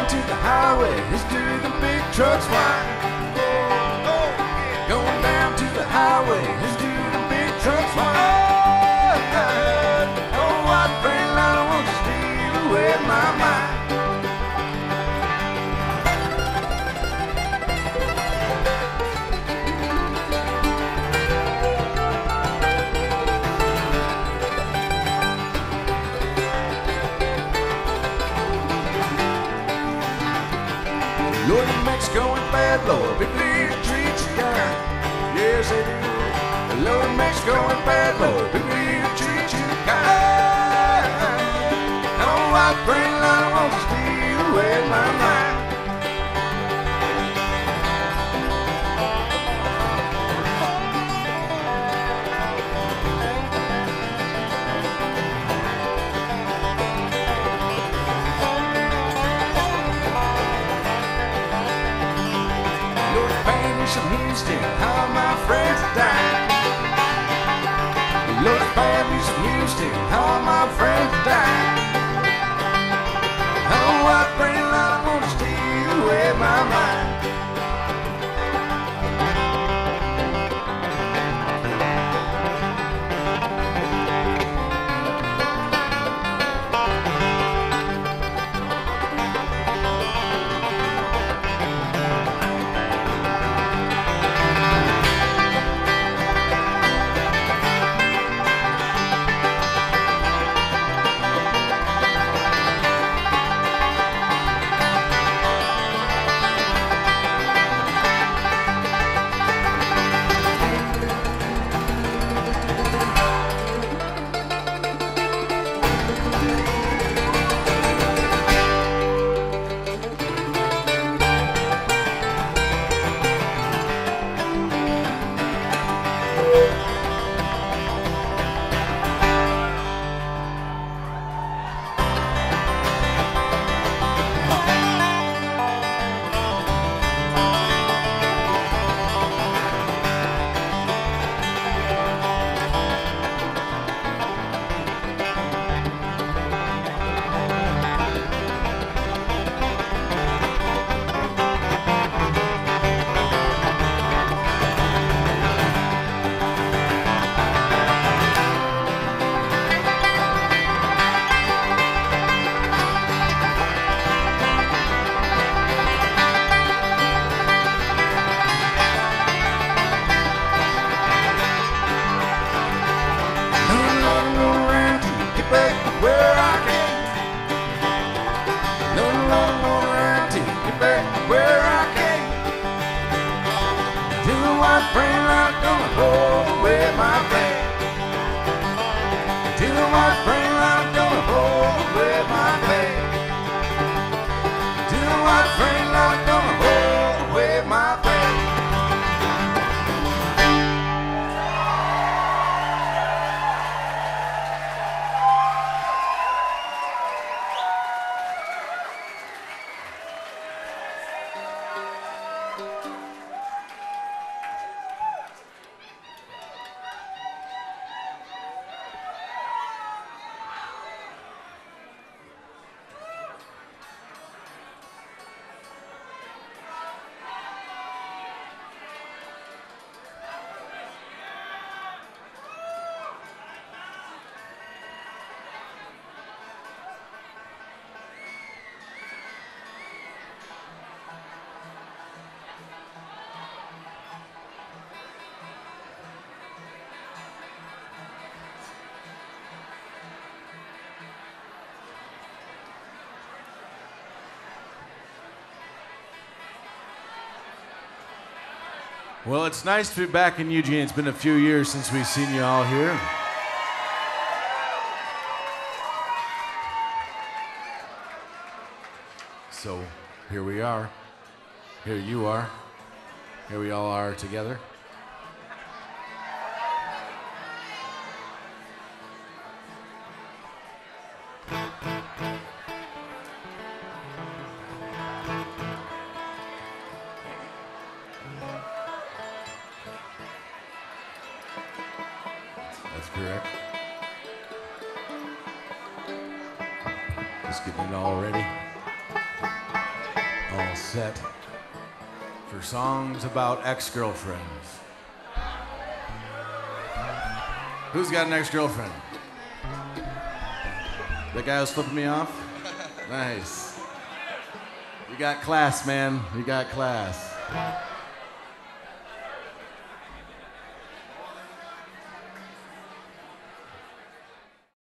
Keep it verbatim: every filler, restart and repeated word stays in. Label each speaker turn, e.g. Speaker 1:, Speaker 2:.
Speaker 1: to the highway, it's to the big trucks whine. Going down to the highway, it's to the big trucks whine. Oh, white friend, I don't want to steal away my mind. Lord, New Mexico and bad, Lord, big league treats you kind. Yes, they do. Lord, New Mexico and bad, Lord, big league treats you kind. No, I pray I don't want to steal away my mind. From Houston, how my friends are dying. Lord, families from Houston, how my friends are dying. Oh, I pray I won't steal away my mind.
Speaker 2: Well, it's nice to be back in Eugene. It's been a few years since we've seen you all here. So here we are. Here you are. Here we all are together. That's correct. Just getting it all ready. all set for songs about ex-girlfriends. Who's got an ex-girlfriend? The guy who's flipping me off? Nice. You got class, man. You got class.